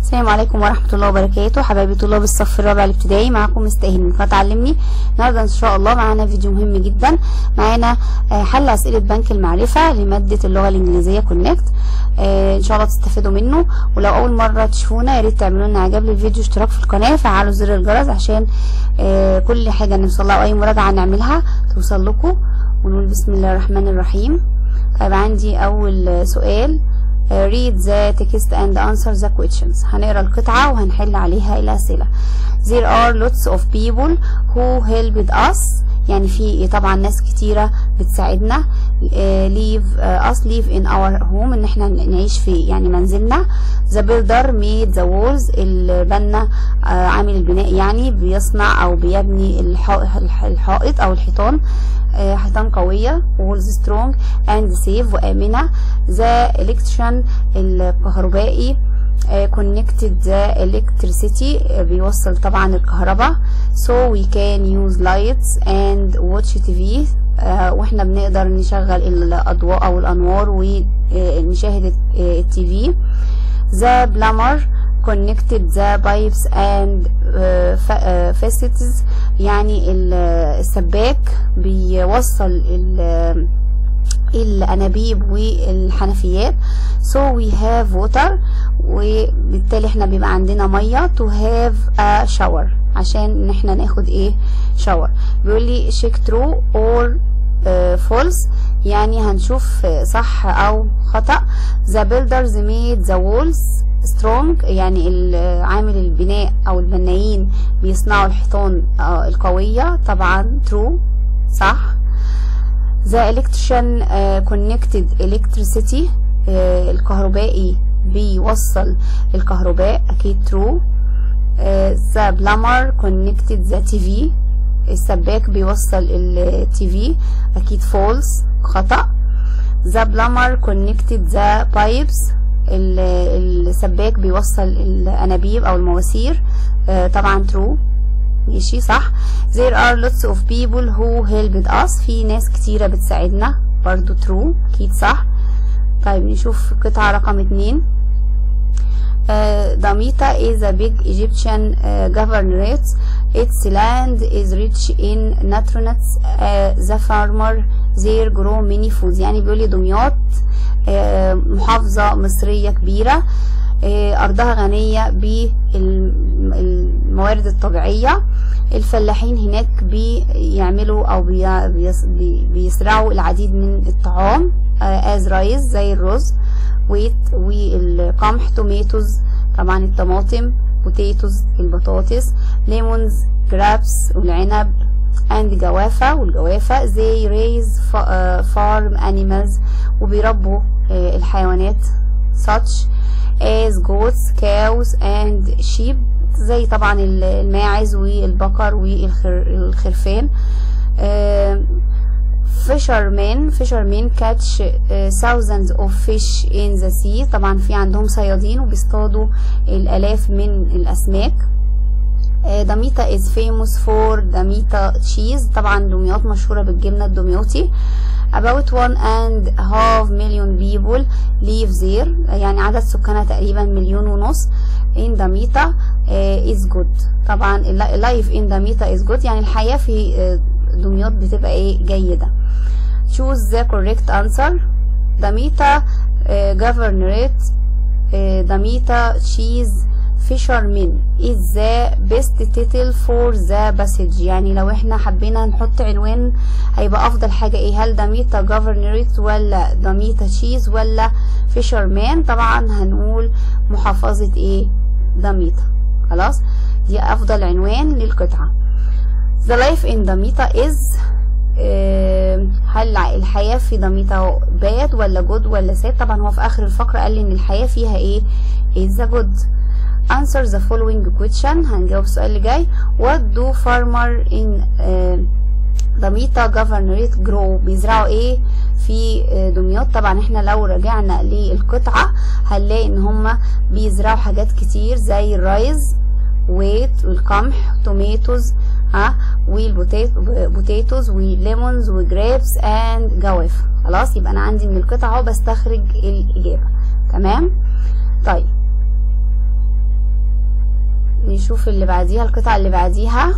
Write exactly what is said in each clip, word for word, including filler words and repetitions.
السلام عليكم ورحمة الله وبركاته. حبايبي طلاب الصف الرابع الابتدائي، معاكم مستهين من قناة علمني. النهارده ان شاء الله معانا فيديو مهم جدا. معانا حل اسئلة بنك المعرفة لمادة اللغة الانجليزية كونكت. ان شاء الله تستفيدوا منه، ولو اول مرة تشوفونا يا ريت تعملوا لنا اعجاب للفيديو، اشتراك في القناة، فعلوا زر الجرس عشان كل حاجة نوصلها او اي مراجعة نعملها توصل لكم. ونقول بسم الله الرحمن الرحيم. طيب عندي اول سؤال، read the text and answer the questions. هنقرا القطعة وهنحل عليها الأسئلة. There are lots of people who helped us. يعني في طبعا ناس كتيرة بتساعدنا. leave us live in our home، ان احنا نعيش في يعني منزلنا. the builder made the walls. البنا عامل البناء يعني بيصنع او بيبني الحائط او الحيطان، حيطان قوية. walls strong and safe وآمنة. the electrician الكهربائي connected the electricity بيوصل طبعا الكهرباء. so we can use lights and watch تي في. واحنا بنقدر نشغل الأضواء أو الأنوار ونشاهد التي في. the plumber connected the pipes and faucets. يعني السباك بيوصل الأنابيب والحنفيات. so we have water، وبالتالي احنا بيبقى عندنا مية. to have a shower، عشان ان احنا ناخد ايه شاور. بيقول لي check true or uh, false، يعني هنشوف صح او خطأ. the builders made the walls strong، يعني عامل البناء او البنايين بيصنعوا الحيطان القوية. طبعا true صح. the electrician uh, connected electricity، uh, الكهربائي بيوصل الكهرباء، اكيد true. uh, the plumber connected the تي في، السباك بيوصل التي في، اكيد false خطأ. the plumber connected the pipes، السباك بيوصل الانابيب او المواسير، uh, طبعا true ماشي صح. there are lots of people who helped us، في ناس كتيرة بتساعدنا، برضو true اكيد صح. طيب نشوف قطعة رقم اتنين. Damietta is a big Egyptian uh, governorate. Its land is rich in nutrients. Uh, the farmer there grow many foods. يعني بيقولي دمياط uh, محافظة مصرية كبيرة، أرضها غنية بالموارد الطبيعية. الفلاحين هناك بيعملوا أو بيزرعوا العديد من الطعام as rice زي الرز، wheat والقمح. tomatoes طبعا الطماطم، potatoes البطاطس، lemons grapes والعنب، and جوافة والجوافة. they raise farm animals، وبيربوا الحيوانات such as goats cows and sheep، زي طبعا الماعز والبقر والخرفان. fishermen fishermen catch thousands of fish in the sea، طبعا في عندهم صيادين وبيصطادوا الآلاف من الأسماك. Damietta is famous for Damietta cheese، طبعا دمياط مشهورة بالجبنة الدمياطي. about one and a half million people live there، يعني عدد سكانها تقريبا مليون ونص. in Damietta uh, is good، طبعا life in Damietta is good، يعني الحياة في دمياط بتبقى ايه جيدة. choose the correct answer. Damietta uh, governorate uh, Damietta cheese fishermen is the best title for the passage، يعني لو احنا حبينا نحط عنوان هيبقى افضل حاجة ايه، هل Damietta governorate ولا Damietta cheese ولا fishermen؟ طبعا هنقول محافظة ايه Damietta. خلاص دي افضل عنوان للقطعة. the life in Damietta is، هل الحياة في Damietta bad ولا good ولا sad؟ طبعا هو في اخر الفقرة قال لي ان الحياة فيها ايه is the good. answer the following question، هنجاوب السؤال اللي جاي. what do farmer in uh, Damietta governorate grow، بيزرعوا ايه في دمياط؟ طبعا احنا لو رجعنا للقطعة هنلاقي ان هما بيزرعوا حاجات كتير زي الرايز wheat والقمح توميتوز ها والبوتيتوز والليمونز وجريبس اند جوافة. خلاص يبقى انا عندي من القطعة اهو بستخرج الاجابة. تمام. طيب نشوف اللي بعديها. القطعة اللي بعديها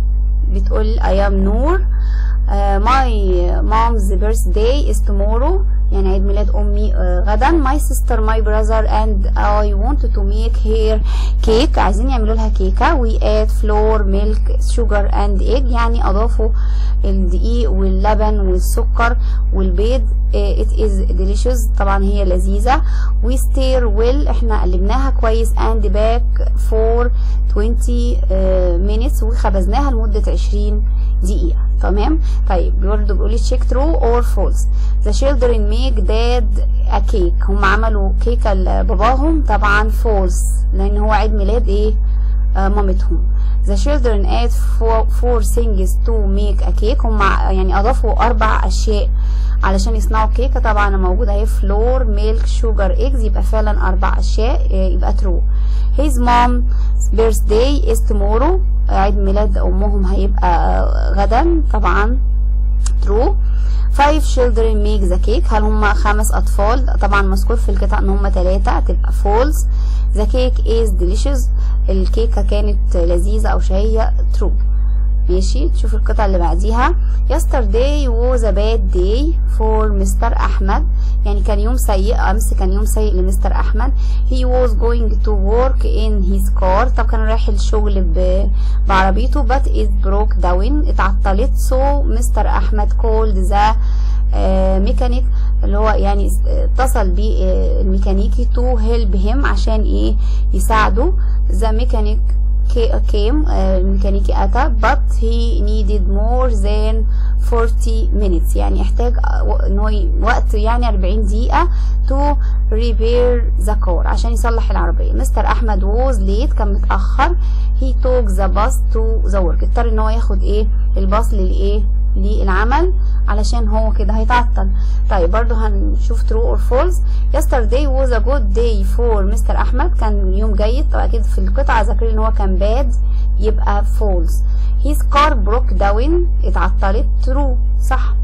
بتقول I am نور uh, my mom's birthday is tomorrow، يعني عيد ميلاد أمي uh, غدا. my sister my brother and I want to make her cake، عايزين يعملوا لها كيكة. we add flour milk sugar and egg، يعني أضافوا الدقيق واللبن والسكر والبيض. uh, it is delicious، طبعا هي لذيذة. we stir well، احنا قلبناها كويس. and back for twenty uh, minutes، وخبزناها لمدة عشرين دقيقة. تمام. طيب برضه بيقولي check true or false. the children make dad a cake، هم عملوا كيكة لباباهم. طبعا false، لأن هو عيد ميلاد ايه آه مامتهم. the children add four, four things to make a cake، هم يعني أضافوا أربع أشياء علشان يصنعوا كيكة. طبعا موجودة اهي flour milk sugar eggs، يبقى فعلا أربع أشياء، يبقى true. his mom's birthday is tomorrow، عيد ميلاد أمهم هيبقى غدا. طبعا true. five children make the cake، هل هم خمس أطفال؟ طبعا مذكور في القطعة إن هم ثلاثة، تبقى false. the cake is delicious، الكيكة كانت لذيذة أو شهية. true. ماشي. تشوف القطعة اللي بعديها. yesterday was a bad day for مستر أحمد، يعني كان يوم سيء، أمس كان يوم سيء لمستر أحمد. he was going to work in his car، طب كان رايح الشغل بعربيته. but it broke down، اتعطلت. so مستر أحمد called the ميكانيك، اللي هو يعني اتصل بالميكانيكي to help him، عشان ايه يساعده. the mechanic came، الميكانيكي أتى. but he needed more than forty minutes، يعني احتاج انه وقت يعني أربعين دقيقة to repair the car، عشان يصلح العربية. مستر أحمد was late، كان متأخر. he took the bus to the work، اضطر ان هو ياخد ايه الباص للايه للعمل، علشان هو كده هيتعطل. طيب برضو هنشوف true or false. yesterday was a good day for مستر أحمد، كان يوم جيد. طبعا أكيد في القطعة ذكر ان هو كان bad، يبقى false. his car broke down، اتعطلت. true، صح.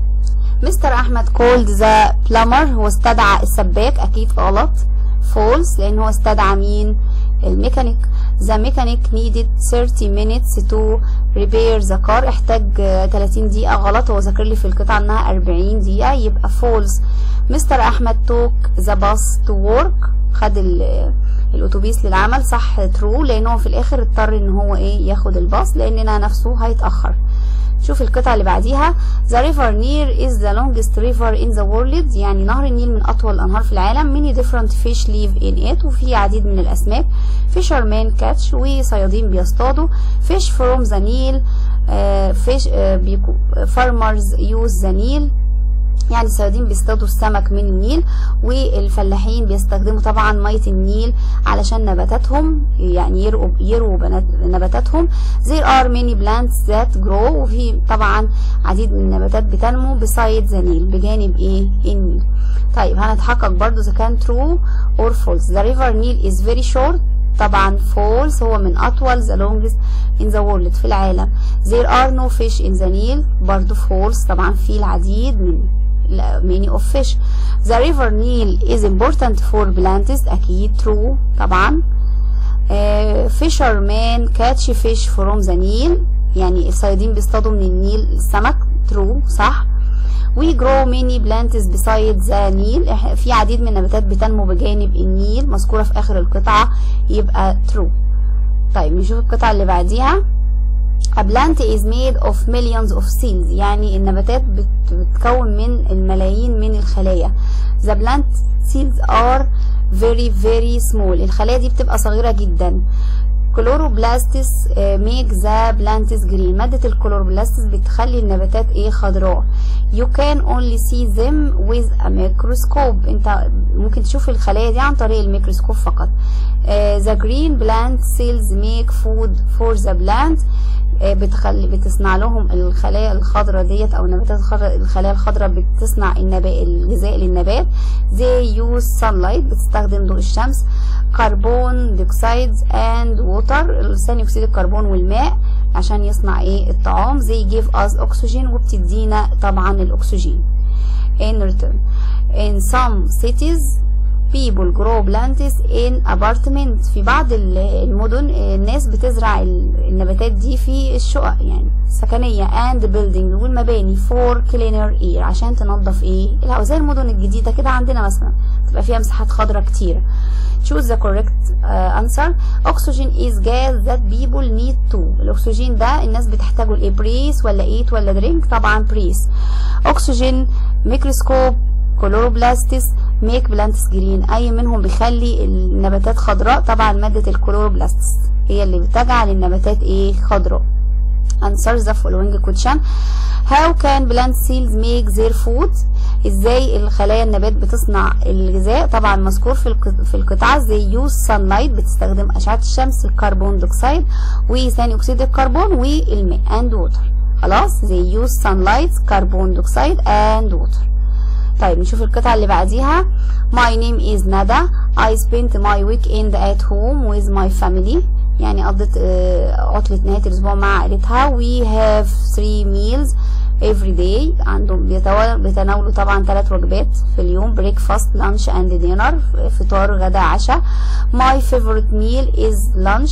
مستر أحمد called the plumber، هو استدعى السباك، أكيد غلط. false، لأن هو استدعى مين؟ الميكانيك. the mechanic needed thirty minutes to repair the car، احتاج ثلاثين دقيقة. غلط، هو ذكر لي في القطعة انها أربعين دقيقة، يبقى false. مستر أحمد took the bus to work، خد الأتوبيس للعمل، صح. true، لأنه في الآخر اضطر ان هو ايه ياخد الباص، لأننا نفسه هيتأخر. شوف القطعة اللي بعديها. the river Nile is the longest river in the world، يعني نهر النيل من أطول الأنهار في العالم. many different fish live in it، وفي عديد من الأسماك. fishermen catch، وصيادين بيصطادوا. fish from the Nile، uh, fish uh, farmers use the Nile، يعني الصيادين بيصطادوا السمك من النيل، والفلاحين بيستخدموا طبعا مية النيل علشان نباتاتهم، يعني يرقوا يروا نباتاتهم. there are many plants that grow، وفي طبعا عديد من النباتات بتنمو beside the Nile، بجانب ايه النيل. طيب هنتحقق برضو اذا كان true or false. the river Nile is very short، طبعا false، هو من أطول the longest in the world في العالم. there are no fish in the Nile، برضو false، طبعا في العديد من many of fish. the river Nile is important for plants، أكيد true طبعا. uh, fishermen catch fish from the Nile، يعني الصيادين بيصطادوا من النيل السمك. true، صح. we grow many plants beside the Nile، في عديد من النباتات بتنمو بجانب النيل، مذكورة في آخر القطعة، يبقى true. طيب نشوف القطعة اللي بعديها. a plant is made of millions of cells، يعني النباتات بتتكون من الملايين من الخلايا. the plant cells are very very small، الخلايا دي بتبقى صغيرة جدا. كلوروبلاستس make the plants green، مادة الكلوروبلاستس بتخلي النباتات ايه خضراء. you can only see them with a microscope، انت ممكن تشوف الخلايا دي عن طريق الميكروسكوب فقط. uh, the green plant cells make food for the plant، بتخلي بتصنع لهم الخلايا الخضراء ديت او النباتات الخضراء، الخلايا الخضراء بتصنع النبات الغذاء للنبات. they use sunlight، بتستخدم ضوء الشمس. كربون ديوكسيد and water، ثاني اكسيد الكربون والماء، عشان يصنع ايه الطعام. they give us oxygen، وبتدينا طبعا الاكسجين. in return in some cities people grow plants in apartments. في بعض المدن الناس بتزرع النباتات دي في الشقق يعني سكنية and buildings والمباني for cleaner air عشان تنظف ايه الهواء، زي المدن الجديدة كده عندنا مثلا تبقى فيها مساحات خضراء كتيرة. choose the correct uh, answer. oxygen is gas that people need to. الاكسجين ده الناس بتحتاجه لايه؟ بريس ولا ايت ولا درينك؟ طبعا بريس. oxygen microscope كلوروبلاستس ميك بلانتس جرين، اي منهم بيخلي النباتات خضراء؟ طبعا مادة الكلوروبلاستس هي اللي بتجعل النباتات ايه؟ خضراء. answer the following question. how can plant cells make their food. ازاي الخلايا النبات بتصنع الغذاء؟ طبعا مذكور في في القطعه زي use sunlight بتستخدم اشعه الشمس، الكربون دioxide وثاني اكسيد الكربون والماء and water. خلاص زي use sunlight كربون دioxide and water. طيب نشوف القطعة اللي بعديها. my name is Nada. I spent my weekend at home with my family. يعني قضيت عطلة نهاية الأسبوع مع عائلتها. we have three meals every day. عندهم بيتناولوا طبعا ثلاث وجبات في اليوم breakfast lunch and dinner فطار غدا عشاء. my favorite meal is lunch.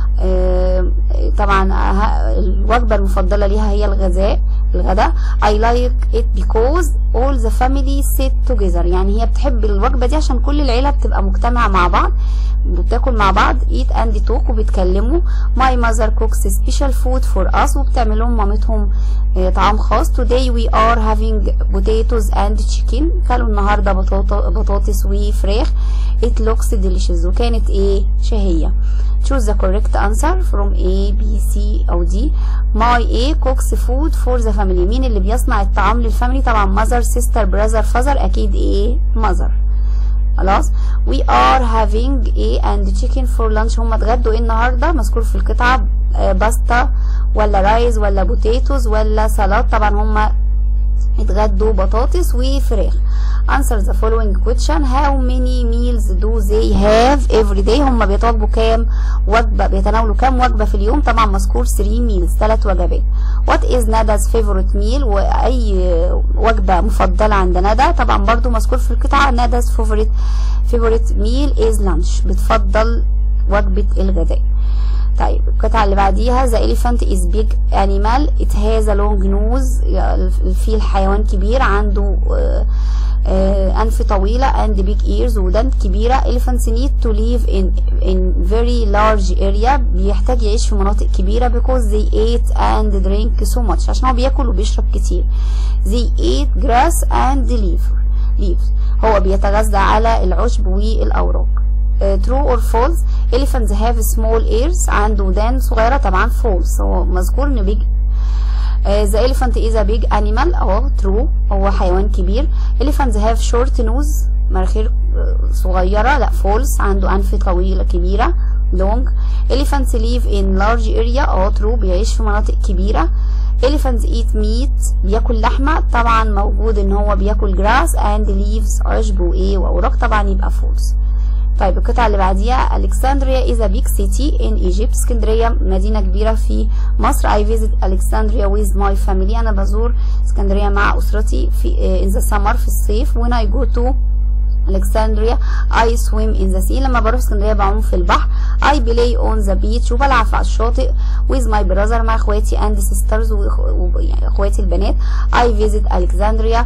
طبعا الوجبة المفضلة ليها هي الغذاء الغداء. I like it because all the family sit together. يعني هي بتحب الوجبة دي عشان كل العيلة بتبقى مجتمعة مع بعض بتاكل مع بعض eat and talk وبيتكلموا. my mother cooks special food for us وبتعمل لهم مامتهم طعام خاص. today we are having potatoes and chicken. كلوا النهارده بطاطس وفراخ. it looks delicious وكانت ايه؟ شهية. choose the correct answer from A B C أو D. my A cooks food for the family. مين اللي بيصنع الطعام للفاميلي؟ طبعا mother sister brother father أكيد ايه؟ mother. خلاص. we are having A and chicken for lunch. هم اتغدوا ايه النهارده؟ مذكور في القطعة باستا ولا رايز ولا بوتيتوز ولا سلطة؟ طبعا هم اتغدوا بطاطس وفراخ. answer the following question. how many meals do they have every day. هم بيتواجبوا كام وجبة؟ بيتناولوا كام وجبة في اليوم؟ طبعا مذكور three meals ثلاث وجبات. what is Nada's favorite meal. واي وجبة مفضلة عند ندى؟ طبعا برضو مذكور في القطعة Nada's favorite favorite meal is lunch. بتفضل وجبة الغداء. طيب القطعة اللي بعديها the elephant is big animal it has a long nose. الفيل حيوان كبير عنده أنف طويلة and big ears ودان كبيرة. elephants need to live in in very large area. بيحتاج يعيش في مناطق كبيرة because they eat and drink so much عشان هو بياكل وبيشرب كتير. they eat grass and leaves. هو بيتغذى على العشب والأوراق. Uh, true or false. elephants have small ears. عنده ودان صغيرة. طبعا false. هو مذكور انه big. uh, the elephant is a big animal. اه true هو حيوان كبير. elephants have short nose مناخير صغيرة. لا false عنده أنف طويلة كبيرة long. elephants live in large area. اه true بيعيش في مناطق كبيرة. elephants eat meat بياكل لحمة. طبعا موجود ان هو بياكل grass and leaves عشب وايه وأوراق. طبعا يبقى false. طيب القطعة اللي بعديها Alexandria is a big city in Egypt. اسكندرية مدينة كبيرة في مصر. I visit Alexandria with my family. أنا بزور اسكندرية مع أسرتي في in the summer في الصيف. when I go to Alexandria I swim in the sea. لما بروح اسكندرية بعوم في البحر. I play on the beach وبلعب على الشاطئ with my brother مع اخواتي and sisters واخواتي البنات. I visit Alexandria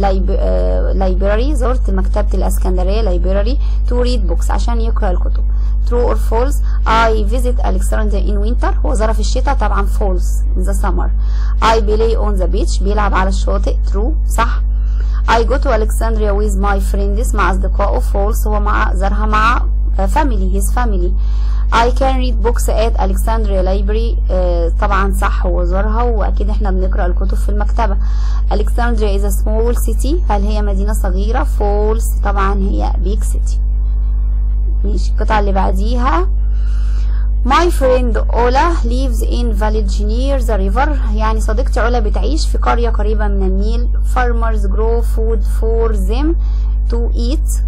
library. زرت مكتبة الاسكندرية library to read books عشان يقرأ الكتب. true or false. I visit Alexandria in winter. هو زارها في الشتاء. طبعا false in the summer. I play on the beach بيلعب على الشاطئ. true صح. I go to Alexandria with my friends مع أصدقائه. false هو مع زارها مع family his family. I can read books at Alexandria library. uh, طبعا صح هو زارها وأكيد احنا بنقرأ الكتب في المكتبة. Alexandria is a small city. هل هي مدينة صغيرة؟ false طبعا هي big city. ماشي القطعة اللي بعديها My friend Ola lives in village near the river. يعني صديقتي علا بتعيش في قرية قريبة من النيل. Farmers grow food for them to eat.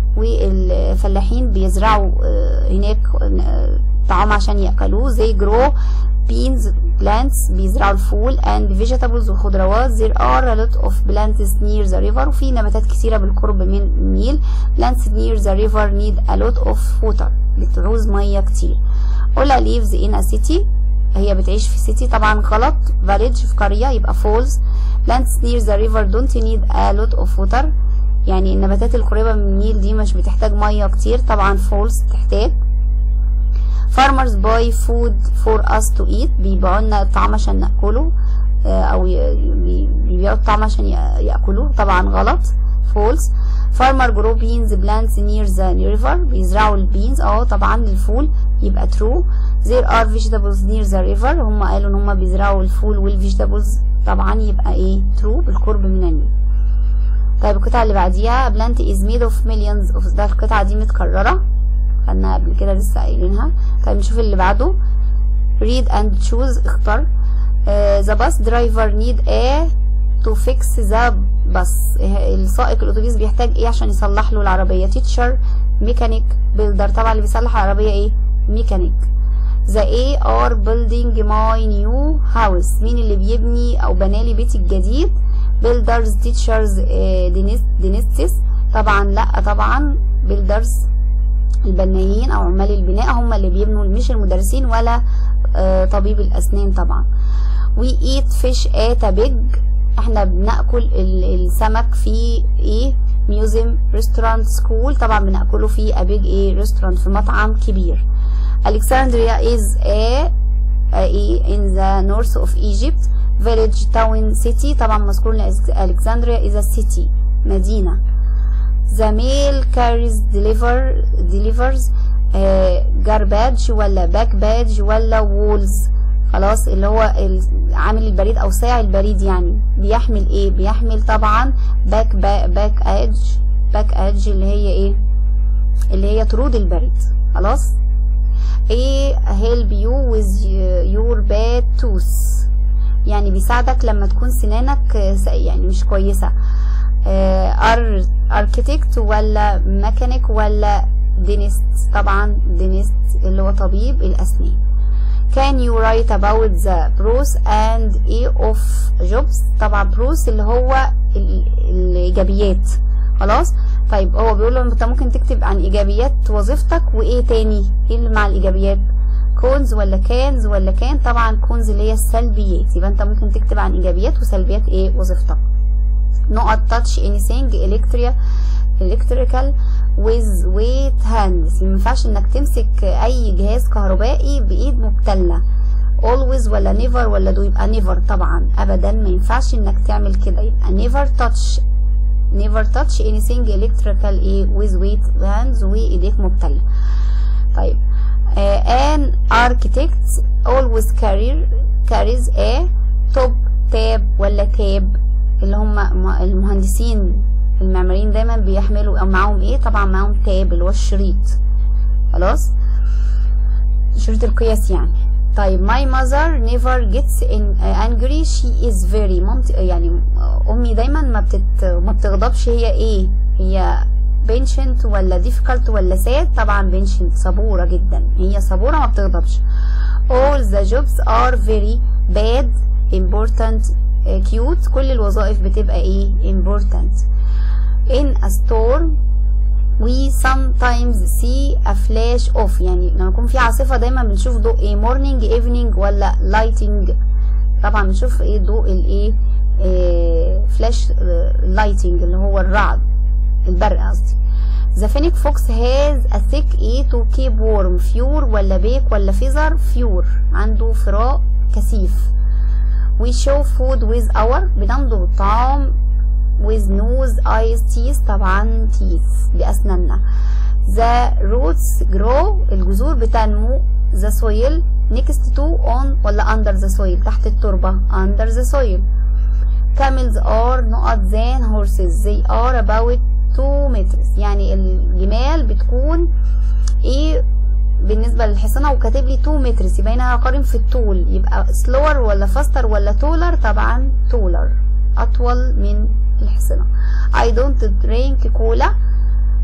والفلاحين بيزرعوا هناك طعام عشان يأكلوه. they grow beans plants بيزرعوا الفول and vegetables وخضروات. there are a lot of plants near the river وفي نباتات كثيرة بالقرب من النيل. plants near the river need a lot of water بتعوز مية كتير. Ola lives in a city هي بتعيش في سيتي طبعا غلط. village في قرية يبقى false. plants near the river don't need a lot of water يعني النباتات القريبة من النيل دي مش بتحتاج مية كتير طبعا false تحتاج. farmers buy food for us to eat بيبيعوا لنا الطعام عشان ناكله او بيبيعوا الطعام عشان ياكلوه طبعا غلط false. farmer grow beans plants near the river بيزرعوا البينز اه طبعا للفول يبقى true. there are vegetables near the river هم قالوا ان هم بيزرعوا الفول والفيجيتابلز طبعا يبقى ايه true بالقرب من النيل. طيب القطعة اللي بعديها plant is made of millions of ده القطعة دي متكررة خدنا قبل كده لسه قايلينها. طيب نشوف اللي بعده read and choose اختار. uh, the bus driver need a to fix the bus السائق الاتوبيس بيحتاج ايه عشان يصلح له العربية. teacher mechanic builder طبعا اللي بيصلح العربية ايه mechanic. the A are building my new house مين اللي بيبني او بنالي بيتي الجديد. builders teachers uh, dentists طبعا لا طبعا builders البنايين او عمال البناء هم اللي بيبنوا مش المدرسين ولا آه طبيب الاسنان طبعا. we eat fish at a big احنا بناكل السمك في ايه museum restaurant school طبعا بناكله في a big ايه restaurant في مطعم كبير. Alexandria is a, a in the north of Egypt village town city طبعا مذكور ان Alexandria is a city مدينة. the mail carries deliver delivers uh, garbage ولا backpage ولا walls خلاص اللي هو عامل البريد او ساعي البريد يعني بيحمل ايه بيحمل طبعا back back edge back edge اللي هي ايه اللي هي طرود البريد خلاص. ايه help you with your bad tooth يعني بيساعدك لما تكون سنانك يعني مش كويسة. ار اركيتكت ولا ميكانيك ولا دينيست طبعا دينيست اللي هو طبيب الاسنان. can you write about the pros and a of jobs طبعا pros اللي هو الايجابيات خلاص. طيب هو بيقول له انت ممكن تكتب عن ايجابيات وظيفتك وايه تاني ايه اللي مع الايجابيات كونز ولا كانز ولا كان طبعا كونز اللي هي السلبيات يبقى انت ممكن تكتب عن ايجابيات وسلبيات ايه وظيفتك. not touch anything electrical electrical with weight hands مينفعش انك تمسك اي جهاز كهربائي بايد مبتلة. always ولا never ولا do يبقى never طبعا ابدا ما ينفعش انك تعمل كده يبقى never touch never touch anything electrical ايه with weight hands وايديك مبتلة. طيب uh, an architect always carry carries a top tab ولا tab اللي هم المهندسين المعماريين دايما بيحملوا او معاهم ايه طبعا معاهم تاب اللي هو الشريط خلاص شريط القياس يعني. طيب my mother never gets in angry she is very مامتي يعني امي دايما ما بتت ما بتغضبش هي ايه هي patient ولا difficult ولا sad طبعا patient صبورة جدا هي صبورة ما بتغضبش. all the jobs are very bad important cute كل الوظائف بتبقى ايه important. in a storm we sometimes see a flash of يعني لما يكون في عاصفة دايما بنشوف ضوء ايه morning evening ولا lighting طبعا بنشوف ايه ضوء الايه إيه flash lighting اللي هو الرعد البرق قصدي. the fennec fox has a thick ايه to keep warm فيور ولا بيك ولا فيزر فيور عنده فراء كثيف. we show food with our بنمضغ الطعام with nose eyes teeth طبعا teeth بأسناننا. the roots grow الجذور بتنمو the soil next to on ولا under the soil تحت التربة under the soil. camels are not than horses they are about two meters يعني الجمال بتكون ايه بالنسبة للحصانة وكاتب لي two meters يبقى هنا هقارن في الطول يبقى slower ولا faster ولا taller طبعا taller أطول من الحصانة. I don't drink cola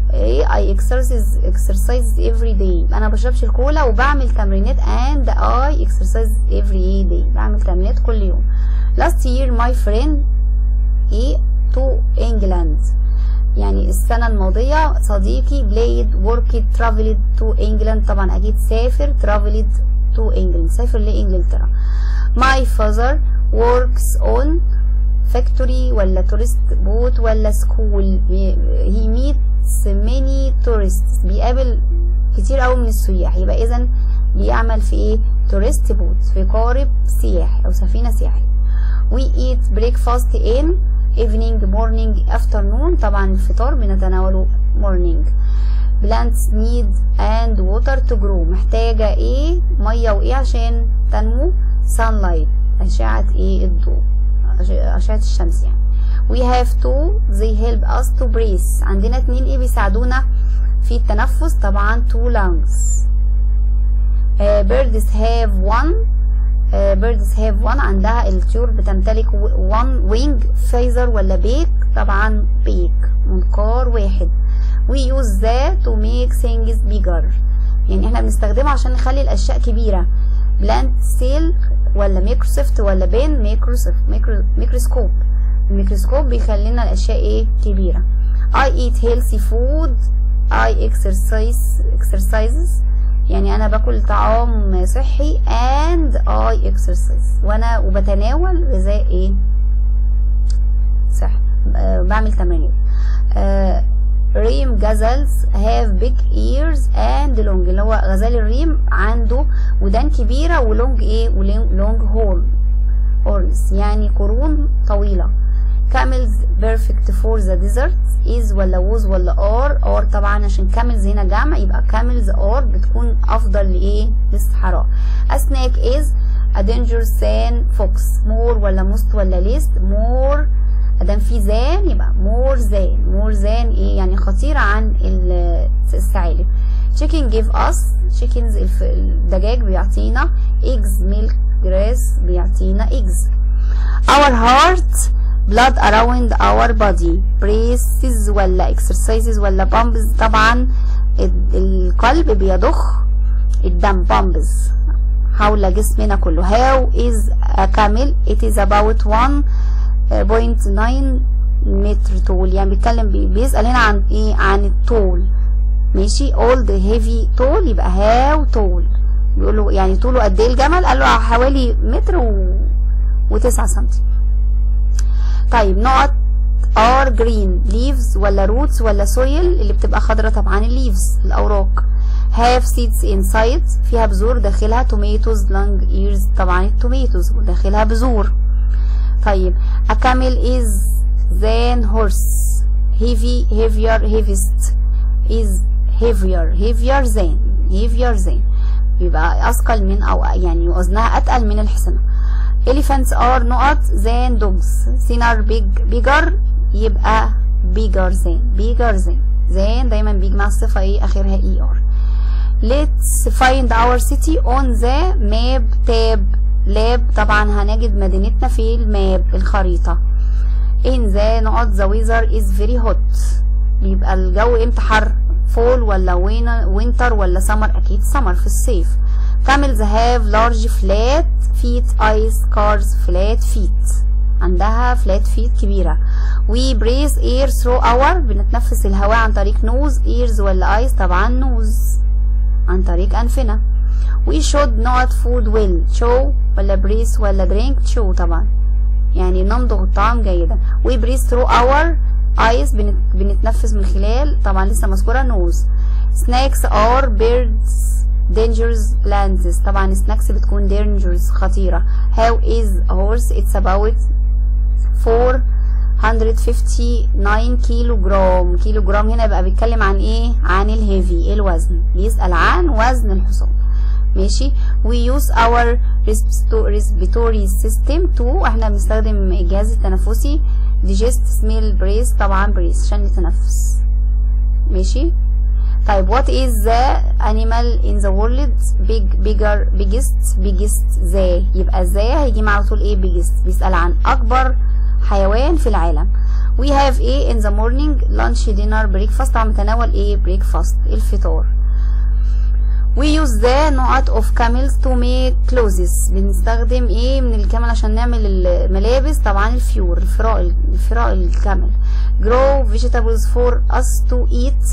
ايه I exercise exercise every day. انا بشربش الكولا وبعمل تمرينات and I exercise every day. بعمل تمرينات كل يوم. last year my friend ايه to England. يعني السنة الماضية صديقي played worked traveled to England. طبعا اكيد سافر traveled to England سافر لإنجلترا. my father works on factory ولا tourist boat ولا school. he meets many tourists. بيقابل كتير قوي من السياح. يبقى اذا بيعمل في ايه tourist boat في قارب سياحي او سفينة سياحية. we eat breakfast in evening morning afternoon. طبعا الفطار بنتناوله morning. plants need and water to grow. محتاجة ايه مية وايه عشان تنمو. sunlight اشعة ايه الضوء اشعة الشمس يعني. we have to they help us to breathe. عندنا اتنين ايه بيساعدونا في التنفس. طبعا two lungs. uh, birds have one uh, birds have one. عندها الطيور بتمتلك one wing feather ولا beak. طبعا beak منقار واحد. we use that to make things bigger. يعني احنا بنستخدمه عشان نخلي الاشياء كبيرة. plant cell ولا ميكروسوفت ولا بين ميكروسوفت ميكروسكوب. الميكروسكوب بيخلينا الاشياء ايه كبيرة. I eat healthy food. I exercise exercises. يعني انا باكل طعام صحي and I exercise وانا وبتناول غذاء ايه صحي. أه بعمل تمارين. أه ريم جازلز have big ears and long. اللي هو غزال الريم عنده ودان كبيرة ولونج ايه ولونج هورن هورنز يعني قرون طويلة. camels perfect for the desert. is ولا was ولا are. are طبعا عشان camels هنا جمع يبقى camels are بتكون افضل لايه للصحراء. a snake is a dangerous than fox. more ولا most ولا least. more ادام في زان يبقى more than. more than ايه يعني خطيرة عن الثعالب. chicken give us. chickens الدجاج بيعطينا eggs. milk grass بيعطينا eggs. our heart blood around our body. braces ولا exercises ولا pumps. طبعا القلب بيضخ الدم pumps حول جسمنا كله. how is a camel. it is about one point nine متر طول. يعني بيتكلم بيسأل هنا عن ايه عن الطول. ماشي. old heavy طول يبقى how tall. بيقول له يعني طوله قد ايه الجمل. قال له حوالي متر و... وتسعة سنتي. طيب نقط are green. leaves ولا roots ولا soil. اللي بتبقى خضرة طبعا leaves الأوراق. have seeds inside. فيها بذور داخلها. tomatoes long ears. طبعا التوميتوز داخلها بذور. طيب a camel is than horse. heavy heavier heaviest is heavier heavier than heavier than يبقى أثقل من أو يعني وزنها أتقل من الحصنة. elephants are نقط than dogs. thinner big bigger يبقى bigger than bigger than. than دايما بيجي مع الصفة ايه آخرها er. let's find our city on the map. tab لاب. طبعا هنجد مدينتنا في الماب الخريطة. in the نقط the weather is very hot. يبقى الجو امتى حر. fall ولا winter ولا summer. اكيد summer في الصيف. camels have large flat feet. ice cars flat feet. عندها flat feet كبيرة. we breathe air through our. بنتنفس الهواء عن طريق nose. ears ولا eyes. طبعا nose عن طريق أنفنا. we should not food well. show ولا breathe ولا drink. show طبعا يعني نمضغ الطعام جيدا. we breathe through our eyes. بنت... بنتنفس من خلال طبعا لسه مذكورة nose. snakes are birds dangerous plants. طبعا snakes بتكون dangerous خطيرة. how is a horse. it's about four hundred fifty-nine كيلو جرام. كيلو جرام هنا يبقى بيتكلم عن ايه عن الهيفي الوزن. بيسأل عن وزن الحصان. ماشي. we use our respiratory system to. احنا بنستخدم الجهاز التنفسي digest smell breathe. طبعا breathe عشان نتنفس. ماشي. طيب what is the animal in the world. big bigger biggest biggest the. يبقى the هيجي مع طول ايه biggest. بيسأل عن اكبر حيوان في العالم. we have ايه in the morning lunch dinner breakfast. طبعا بنتناول ايه breakfast الفطار. we use the نقط of camels to make clothes. بنستخدم ايه من الكامل عشان نعمل الملابس. طبعا الفيور الفراء الفراء الكامل. grow vegetables for us to eat.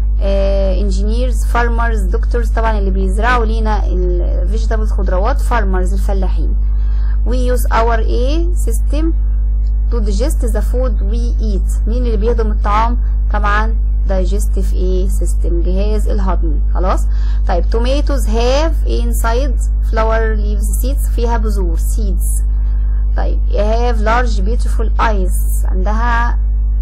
uh, engineers farmers doctors. طبعا اللي بيزرعوا لينا ال vegetables خضروات farmers الفلاحين. we use our a system to digest the food we eat. مين اللي بيهضم الطعام؟ طبعا digestive a system جهاز الهضمي. خلاص. طيب tomatoes have inside flower leaves seeds. فيها بذور seeds. طيب have large beautiful eyes. عندها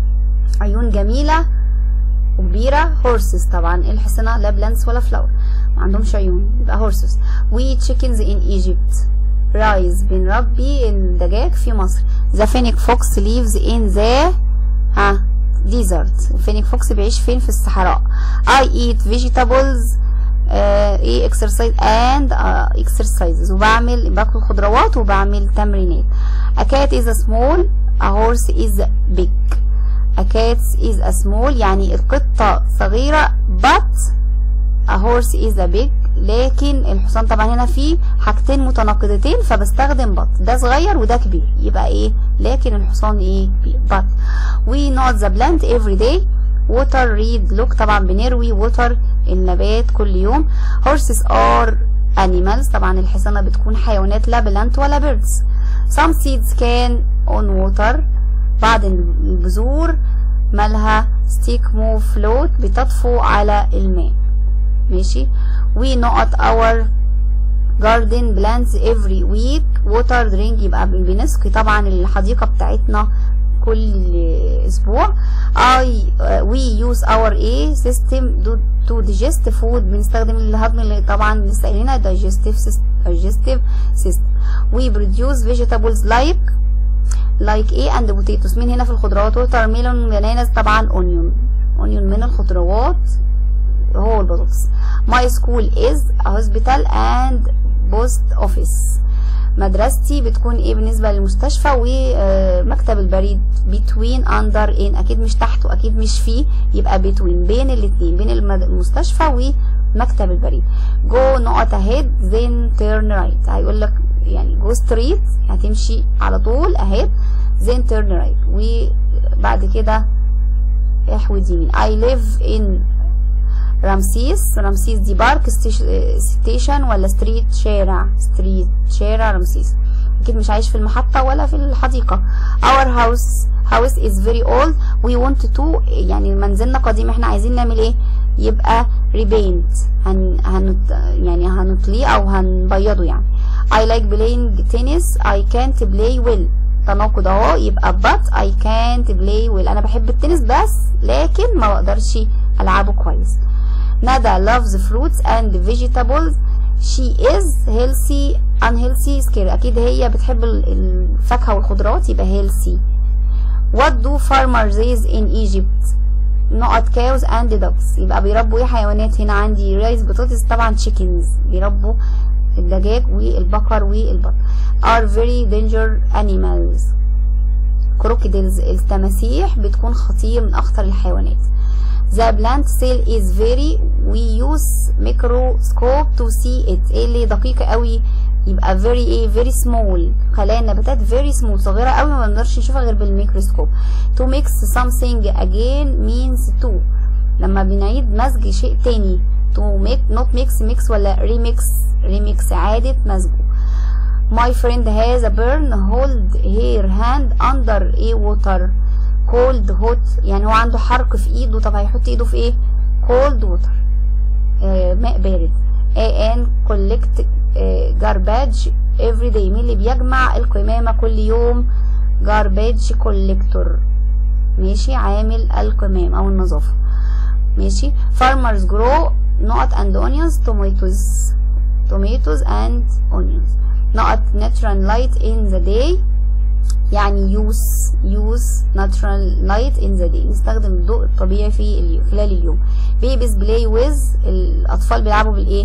عيون جميلة وكبيرة. horses. طبعا الحصنة لا plants ولا flower ما عندهمش عيون يبقى horses. we chickens in Egypt. رايز بنربي الدجاج في مصر. the fennec fox lives in the ها desert. الفينيك فوكس بيعيش فين؟ في الصحراء. I eat vegetables uh, ايه exercise and uh, exercises. وبعمل باكل خضروات وبعمل تمرينات. a cat is a small a horse is big. a cat is a small يعني القطة صغيرة but a horse is a big. لكن الحصان طبعا هنا فيه حاجتين متناقضتين فبستخدم بط. ده صغير وده كبير يبقى ايه؟ لكن الحصان ايه؟ كبير. but we not the plant every day. water read look. طبعا بنروي water النبات كل يوم. horses are animals. طبعا الحصانة بتكون حيوانات لا plant ولا birds. some seeds can on water. بعض البذور مالها stick move float بتطفو على الماء. ماشي. we not our garden plants every week. water drink يبقى بنسقي طبعا الحديقة بتاعتنا كل اسبوع. I uh, we use our a system to, to digest food. بنستخدم الهضم اللي طبعا لسه قايلينها digestive system. digestive system. we produce vegetables like like a and potatoes. مين هنا في الخضروات؟ watermelon bananas. طبعا onion onion من الخضروات هو البطاطس. my school is a hospital and post office. مدرستي بتكون ايه بالنسبة للمستشفى ومكتب البريد. between under in اكيد مش تحت واكيد مش فيه يبقى between بين الاتنين بين المستشفى ومكتب البريد. go نقط ahead then turn right. هيقول لك يعني go straight هتمشي على طول ahead then turn right وبعد كده احود يمين. I live in رمسيس. رمسيس دي بارك ستيشن ولا ستريت شارع؟ ستريت شارع رمسيس. اكيد مش عايش في المحطة ولا في الحديقة. our house house is very old we want to يعني منزلنا قديم احنا عايزين نعمل ايه؟ يبقى repaint. هن هنط يعني هنطليه او هنبيضه يعني. I like playing tennis I can't play well. تناقض اهو يبقى but I can't play well. انا بحب التنس بس لكن ما بقدرش العبه كويس. ندى loves fruits and vegetables. she is healthy unhealthy scared. اكيد هي بتحب الفاكهة والخضروات يبقى healthy. what do farmers raise in Egypt؟ نقط cows and ducks. يبقى بيربوا ايه حيوانات هنا عندي؟ رايز بطاطس. طبعا chickens بيربوا الدجاج والبقر والبط. are very dangerous animals. crocodiles التماسيح بتكون خطير من اخطر الحيوانات. the plant cell is very we use microscope to see it. ايه اللي دقيقة قوي؟ يبقى very ايه very small. خلايا النباتات very small صغيرة قوي ما بنقدرش نشوفها غير بالميكروسكوب. to mix something again means to لما بنعيد مزج شيء تاني. to make not mix mix ولا remix remix إعادة مزجه. my friend has a burn hold her hand under a water cold hot. يعني هو عنده حرق في ايده. طب هيحط ايده في ايه؟ cold water آه ماء بارد. and collect آه garbage every day. مين اللي بيجمع القمامة كل يوم؟ garbage collector. ماشي عامل القمام او النظافة. ماشي. farmers grow نقط and onions tomatoes tomatoes and onions. نقط natural light in the day يعني use use natural light in the day. نستخدم الضوء الطبيعي في اليوم خلال اليوم. babies play with الأطفال بيلعبوا بالإيه؟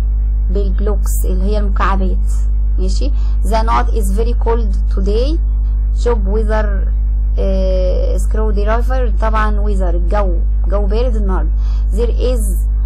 بالبلوكس اللي هي المكعبات. ماشي. the night is very cold today. job weather سكرو درايفر طبعا ويزر الجو، جو بارد النهارده. there is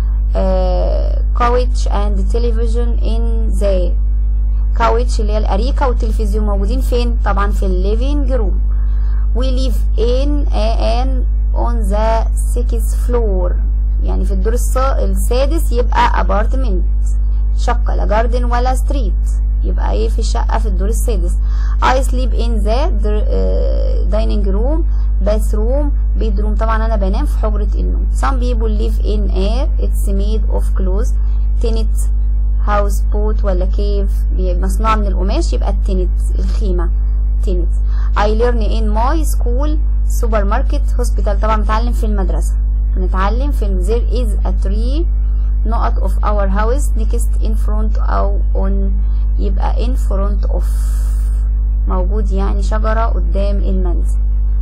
couch and television in the couch اللي هي الأريكة والتلفزيون موجودين فين؟ طبعا في الليفينج روم. we live in and on the sixth floor يعني في الدور السادس يبقى apartment، شقة لا جاردن ولا ستريت، يبقى ايه في الشقة في الدور السادس. I sleep in the dining room bathroom bedroom طبعا انا بنام في حجرة النوم. some people live in air it's made of clothes tent house boat ولا cave مصنوعة من القماش يبقى التنت الخيمة tent. I learn in my school supermarket hospital طبعا بنتعلم في المدرسة، بنتعلم في there is a tree not of our house next in front أو on يبقى in front of موجود يعني شجرة قدام المنزل.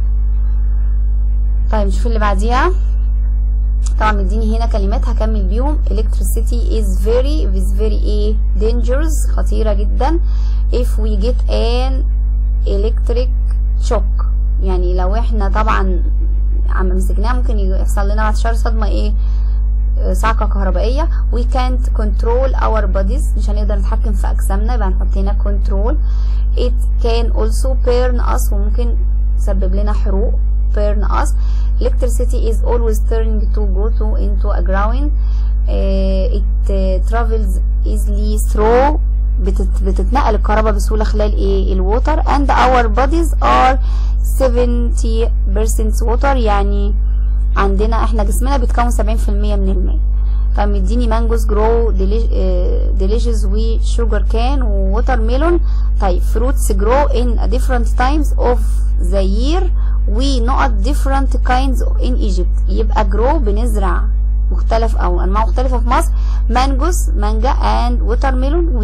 طيب نشوف اللي بعديها. طبعا مديني هنا كلمات هكمل بيهم. electricity is very is very ايه dangerous خطيرة جدا if we get an electric shock يعني لو احنا طبعا عم مسكناها ممكن يحصل لنا بعد شهر صدمة ايه صعقة كهربائية. we can't control our bodies مش هنقدر نتحكم في أجسامنا يبقى هنحط هنا control. it can also burn us وممكن تسبب لنا حروق burn us. electricity is always turning to go to into a ground uh, it uh, travels easily through بتت, بتتنقل الكهرباء بسهولة خلال ايه الووتر and our bodies are seventy percent water يعني عندنا احنا جسمنا بيتكون سبعين في المية من الماء. طيب مديني مانجوز جرو ديليشيز وشوجر كان ووتر ميلون. طيب fruits grow in different times of the year we not different kinds in Egypt يبقى grow بنزرع مختلف او انواع مختلفة في مصر. مانجوز مانجا and ووتر ميلون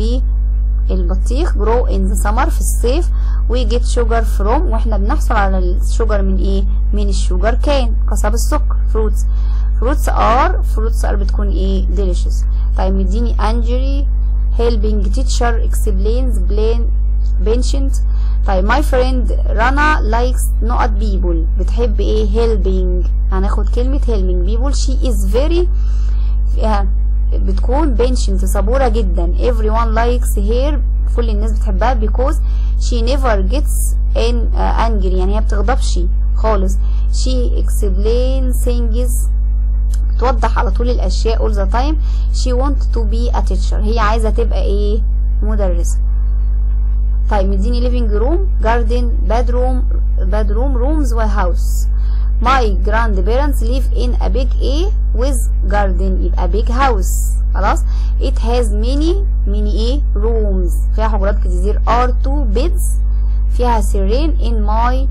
والبطيخ grow in the summer في الصيف. we get sugar from واحنا بنحصل على الشجر من ايه من الشوجر كان قصب السكر. fruits fruits are fruits are بتكون ايه delicious. طيب مديني Anjali helping teacher explains plain patient. طيب my friend Rana likes not people بتحب ايه helping هناخد كلمة helping people. she is very فيها بتكون patient صبورة جدا. everyone likes her كل الناس بتحبها because she never gets in uh, angry يعني هي بتغضبش خالص. she explains things توضح على طول الاشياء all the time. she want to be a teacher هي عايزة تبقى ايه مدرسة. طيب مديني living room garden bedroom bedroom rooms و house. my grandparents live in a big a with garden يبقى big house خلاص. it has many many ايه rooms فيها حجرات كتير. are two beds فيها سريرين in my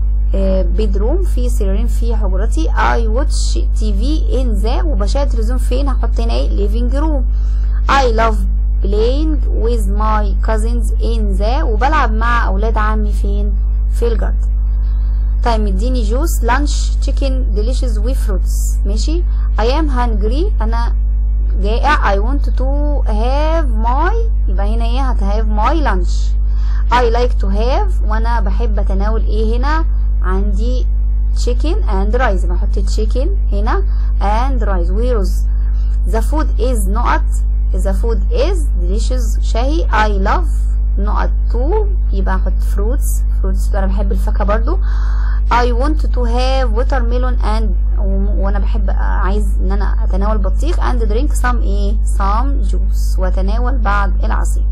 uh, bedroom في سريرين في حجرتي. I watch تي في in the وبشاهد تلفزيون فين هحط هنا ايه living room. I love playing with my cousins in the وبلعب مع اولاد عمي فين في الجاردن. طيب مديني جوس لانش تشيكن ديليشيز وفروتس ماشي. I am hungry انا جائع. I want to have my يبقى هنا ايه هتهاف my lunch. I like to have وانا بحب اتناول ايه هنا عندي chicken and rice بحط chicken هنا and rice ورز. the food is not the food is delicious شهي. I love not to يبقى احط fruits fruits انا بحب الفاكهة برضو. I want to have watermelon and وانا بحب عايز ان انا اتناول بطيخ and drink some ايه some juice واتناول بعض العصير.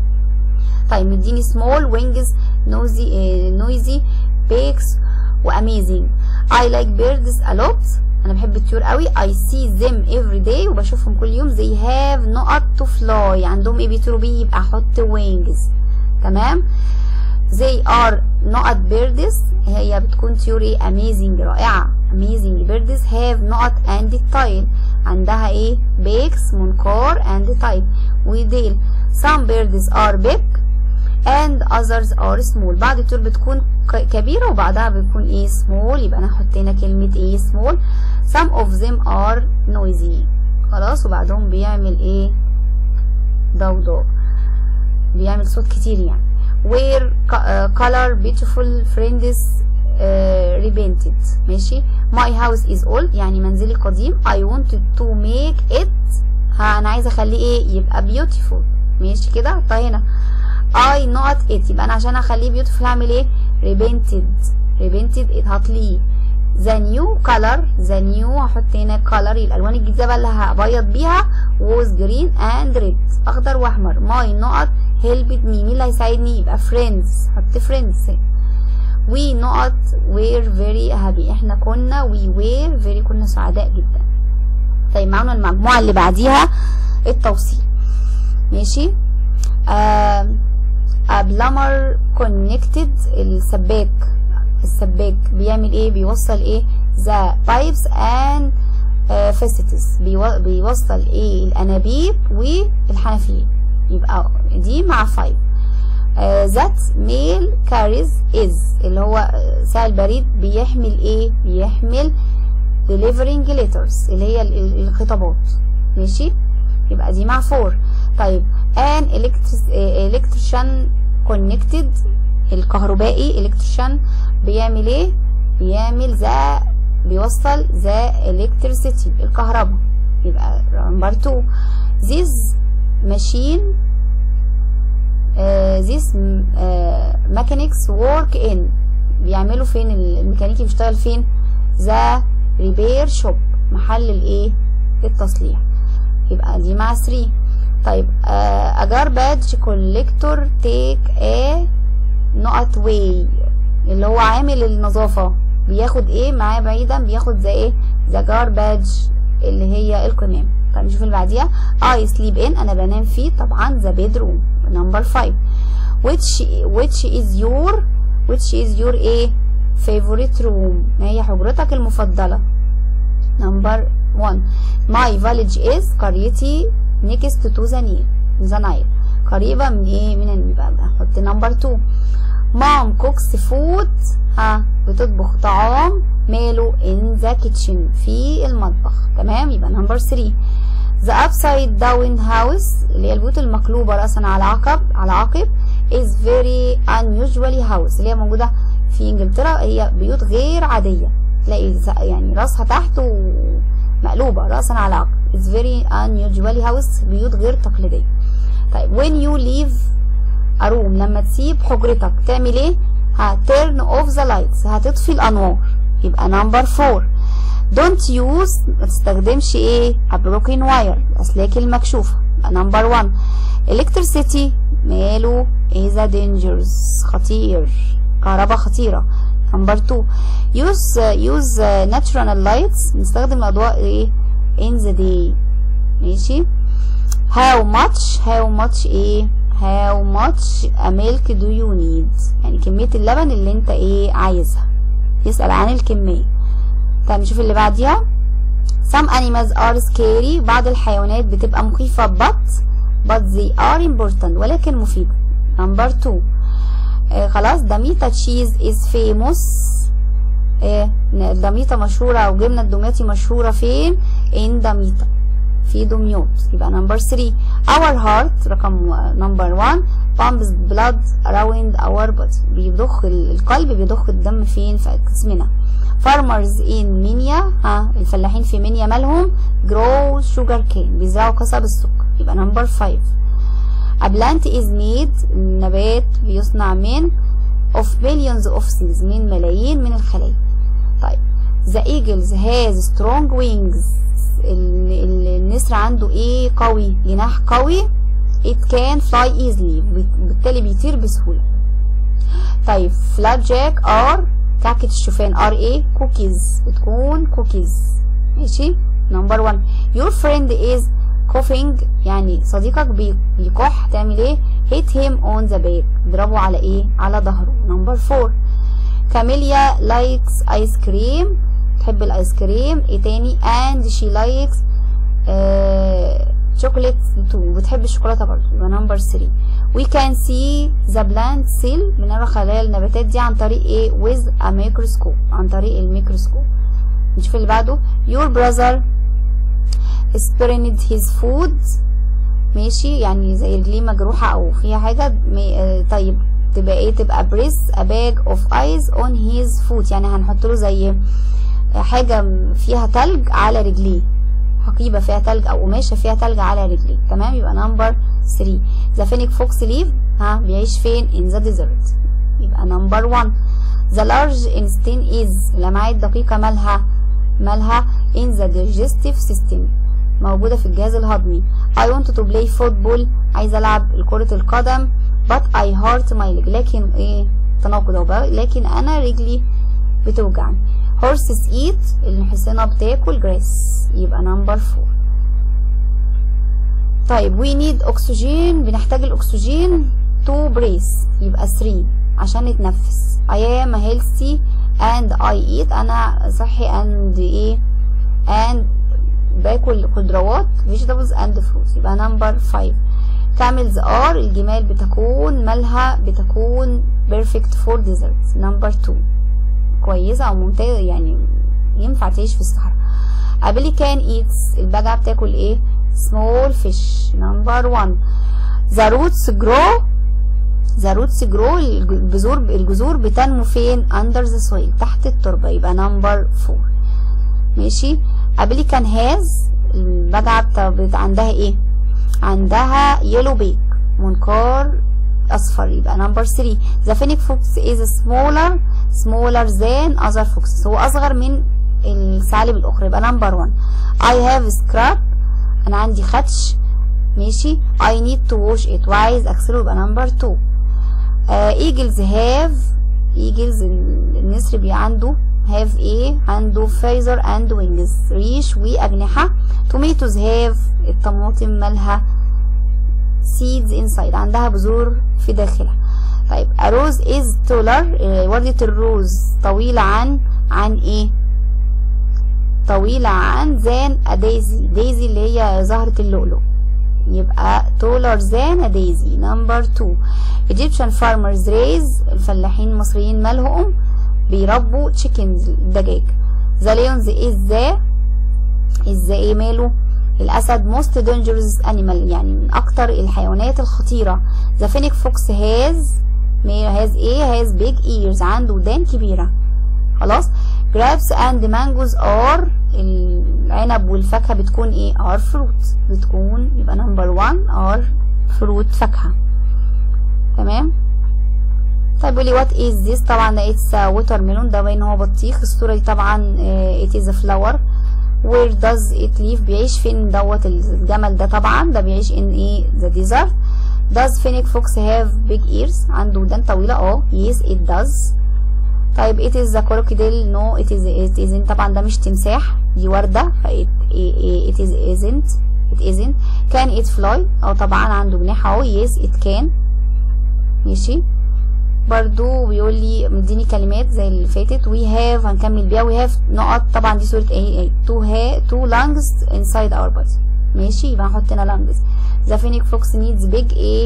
طيب مديني small wings noisy eh, noisy bakes و amazing. I like birds a lot انا بحب الطيور قوي. I see them every day وبشوفهم كل يوم. they have not to fly عندهم ايه بيطيروا بيه يبقى احط wings تمام. they are not birds هي بتكون طيور ايه amazing رائعة. amazing birds have not and tail عندها ايه beaks منقار and tail وديل. some birds are big and others are small بعض الطيور بتكون كبيرة وبعضها بتكون ايه small يبقى انا هحط هنا كلمة ايه small. some of them are noisy خلاص وبعدهم بيعمل ايه ضوضاء بيعمل صوت كتير يعني. where color beautiful friends repainted. ماشي. my house is old يعني منزلي قديم. I wanted to make it ها انا عايزه اخليه ايه يبقى beautiful. ماشي كده. طيب هنا I not it يبقى انا عشان اخليه beautiful هعمل ايه repainted. repainted it هطليه the new color. the new هحط هنا color الالوان الجديده بقى اللي هبيض بيها was green and red اخضر واحمر. my not helped me مين اللي هيساعدني يبقى friends حط friends. we not were very happy احنا كنا we were very كنا سعداء جدا. طيب معانا المجموعه اللي بعديها التوصيل. ماشي. آه a plumber connected السباك السباك بيعمل ايه بيوصل ايه the pipes and uh, facilities بيو... بيوصل ايه الانابيب والحنفيات يبقى دي مع five. uh, that mail carries is اللي هو ساعة البريد بيحمل ايه بيحمل delivering letters اللي هي الخطابات. ماشي يبقى دي مع four. طيب an electrician connected الكهربائي electrician بيعمل ايه بيعمل ذا بيوصل ذا electricity الكهرباء يبقى number two. this machine uh, this uh, mechanics work in بيعملوا فين الميكانيكي بيشتغل فين ذا repair shop محل الايه التصليح يبقى دي مع three. طيب uh, a garbage collector take a نقط way اللي هو عامل النظافة بياخد ايه معاه بعيدا بياخد زي ايه ذا جارباج اللي هي القمامة. طيب نشوف اللي بعديها I sleep in انا بنام فيه طبعا ذا bedroom number five. which which is your which is your ايه favorite room ما هي حجرتك المفضلة number one. my village is قريتي next to the Nile the Nile قريبة من ايه من النيل. هحط number two. mom cooks food ها بتطبخ طعام ماله in the kitchen في المطبخ تمام. يبقى number three. the upside down house اللي هي البيوت المقلوبة رأسا على عقب على عقب is very unusually house اللي هي موجودة في انجلترا هي بيوت غير عادية تلاقي يعني راسها تحت ومقلوبة رأسا على عقب is very unusually house بيوت غير تقليدية. طيب when you leave a room لما تسيب حجرتك تعمل ايه ها turn off the lights هتطفي الانوار يبقى number four. don't use ما تستخدمش ايه a broken wire الاسلاك المكشوفة يبقى number one. electricity ماله is a dangerous خطير كهرباء خطيرة number two. use use natural lights نستخدم الاضواء ايه in the day ماشي. how much how much ايه how much milk do you need يعني كمية اللبن اللي انت ايه عايزها يسأل عن الكمية. طيب نشوف اللي بعديها. some animals are scary بعض الحيوانات بتبقى مخيفة but but they are important ولكن مفيدة number two. آه خلاص دميتا cheese is famous آه دميتا مشهورة او جبنة الدمياطي مشهورة فين in دميتا في دمياط يبقى number three. our heart رقم number one pumps blood around our body بيضخ القلب بيضخ الدم فين في جسمنا. farmers in منيا ها الفلاحين في منيا مالهم grow sugar cane بيزرعوا قصب السكر يبقى number five. a plant is made النبات بيصنع من of millions of cells من ملايين من الخلايا. طيب the eagles has strong wings النسر عنده ايه قوي جناح قوي it can fly easily بالتالي بيطير بسهولة. طيب flapjack are كعكة الشوفان are ايه cookies بتكون cookies ماشي. number one. your friend is coughing يعني صديقك بيكح تعمل ايه hit him on the back اضربه على ايه على ظهره. number four. Camellia likes ice cream تحب الايس كريم ايه تاني and she likes chocolate too بتحب الشوكولاته برضه يبقى number three. we can see the plant cell بنرى خلايا النباتات دي عن طريق ايه with a microscope عن طريق الميكروسكوب. نشوف اللي بعده. your brother sprained his foot ماشي يعني زي رجليه مجروحه او فيها حاجه. طيب تبقى ايه؟ تبقى بريس a bag of ice on his foot، يعني هنحط له زي حاجة فيها تلج على رجليه، حقيبة فيها تلج او قماشة فيها تلج على رجليه. تمام، يبقى نمبر ثلاثة. ذا فينيك فوكس ليف، ها بيعيش فين؟ in the desert، يبقى نمبر واحد. the large intestine is، الامعاء الدقيقة مالها؟ مالها in the digestive system، موجودة في الجهاز الهضمي. I want to play football، عايزة العب كرة القدم. but I hurt my leg، لكن ايه؟ تناقض اهو، لكن انا رجلي بتوجعني. horses eat، الحصينة بتاكل grass، يبقى نمبر فور. طيب we need oxygen، بنحتاج الاكسجين to breathe، يبقى ثلاثة عشان نتنفس. I am healthy and I eat، انا صحي and ايه؟ and باكل خضروات vegetables and fruits، يبقى نمبر خمسة. camels are، الجمال بتكون مالها؟ بتكون perfect for desert، نمبر اتنين. كويسة او ممتازة، يعني ينفع تعيش في الصحراء. a pelican eats، البجعة بتاكل ايه؟ small fish، نمبر واحد. the roots grow، the roots grow، الجذور الجذور بتنمو فين؟ under the soil، تحت التربة، يبقى نمبر اربعة. ماشي. a pelican has، البجعة عندها ايه؟ عندها yellow beak، منقار اصفر، يبقى نمبر ثلاثة. the fennec fox is smaller smaller than other foxes، هو اصغر من الثعالب الاخرى، يبقى نمبر واحد. I have scrap، انا عندي خدش. ماشي. I need to wash it، وعايز اغسله، يبقى نمبر اتنين. uh, eagles have، eagles النسر بي عنده have ايه؟ عنده feather and wings، ريش واجنحة. tomatoes have، الطماطم مالها؟ seeds inside، عندها بذور في داخلها. طيب a rose is taller، وردة الروز طويلة عن عن ايه؟ طويلة عن than a daisy، daisy اللي هي زهرة اللؤلؤ، يبقى taller than a daisy، نمبر اتنين. Egyptian farmers raise، الفلاحين المصريين مالهم؟ بيربوا chickens، دجاج. the lions is the is the ايه ماله؟ الاسد most dangerous animal، يعني من اكتر الحيوانات الخطيرة. the fennec fox has has ايه؟ has big ears، عنده ودان كبيرة. خلاص. grapes and mangoes are، العنب والفاكهة بتكون ايه؟ are fruit، بتكون، يبقى نمبر واحد are fruit، فاكهة. تمام. طيب بيقولي what is this، طبعا ده it's water melon، ده باين هو بطيخ. الصورة دي طبعا it is a flower. where does it live، بيعيش فين دوت الجمل ده؟ طبعا ده بيعيش in ايه؟ the desert. does fennec fox have big ears، عنده ودان طويلة؟ اه yes it does. طيب it is a crocodile، no it is it isn't، طبعا ده مش تمساح، دي وردة، ف it, it is isn't it isn't. can it fly، اه طبعا عنده جناح اهو yes it can. ماشي. برضو بيقول لي مديني كلمات زي اللي فاتت. we have، هنكمل بيها. we have نقط، طبعا دي صورة ايه؟ ايه two ها two lungs inside our body. ماشي، يبقى هنحط هنا lungs. the fennec fox needs big ايه؟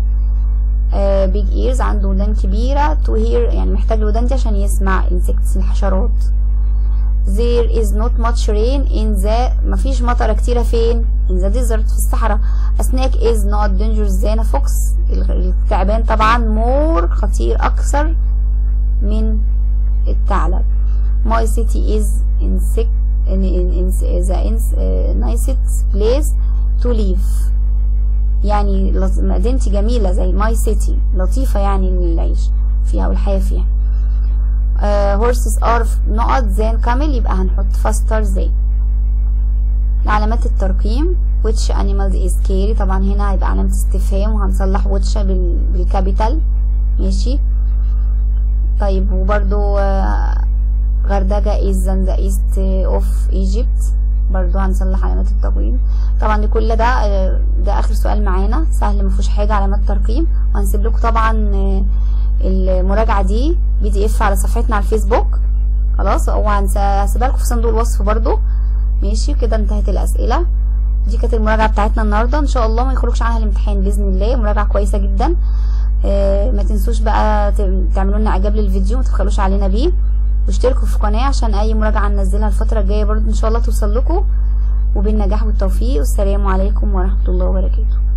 آه big ears، عنده ودان كبيرة. to hear، يعني محتاج الودان دي عشان يسمع insects، الحشرات. there is not much rain in the، مفيش مطرة كتيرة فين؟ in the desert، في الصحراء. a snake is not dangerous than a fox، التعبان طبعا more، خطير أكثر من الثعلب. my city is insect in, in, in the in, uh, nicest place to live، يعني مدينتي جميلة زي my city، لطيفة يعني العيش فيها والحياة فيها. Uh, horses are نقط than camel، يبقى هنحط faster than. علامات الترقيم which animals is scary، طبعا هنا هيبقى علامة استفهام، وهنصلح which بالكابيتال. ماشي. طيب وبرضو uh, غردقة is in the east of Egypt، برضو هنصلح علامات التقويم. طبعا دي كل ده ده اخر سؤال معانا، سهل مفيهوش حاجة، علامات ترقيم. وهنسيب لكم طبعا المراجعة دي بي دي اف على صفحتنا على الفيسبوك. خلاص، وهسيبها لكم في صندوق الوصف برضو. ماشي كده، انتهت الاسئلة. دي كانت المراجعة بتاعتنا النهاردة، ان شاء الله ما يخرجش عنها الامتحان باذن الله، مراجعة كويسة جدا. آه ما تنسوش بقى تعملوا لنا اعجاب للفيديو، ما تبخلوش علينا بيه، واشتركوا في القناة عشان اي مراجعة ننزلها الفترة الجاية برضو ان شاء الله توصل لكم. وبالنجاح والتوفيق، والسلام عليكم ورحمة الله وبركاته.